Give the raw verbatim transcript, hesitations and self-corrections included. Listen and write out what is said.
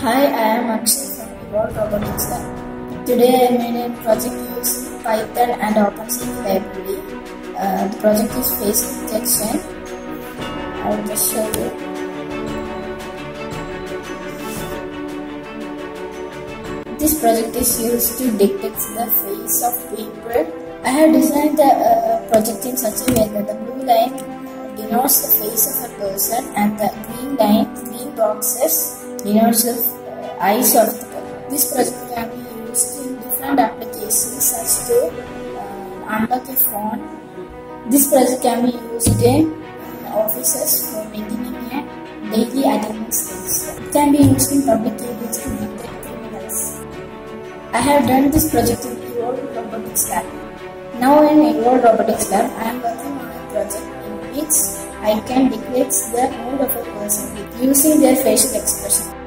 Hi, I am Akshay from Evolve Robotics Lab. Today I made a project using Python and OpenSea library. Uh, the project is face detection. I will just show you. This project is used to detect the face of people. I have designed the uh, project in such a way that the blue line denotes the face of a person and the green line, green boxes denotes the uh, eyes of the person. This project can be used in different applications such as uh, unlock a phone. This project can be used in uh, offices for maintaining a daily attendance list. It can be used in public areas to detect criminals. I have done this project in Evolve Robotics Lab. Now in Evolve Robotics Lab, I am working on a project in which I can detect the mood of a person using their facial expression.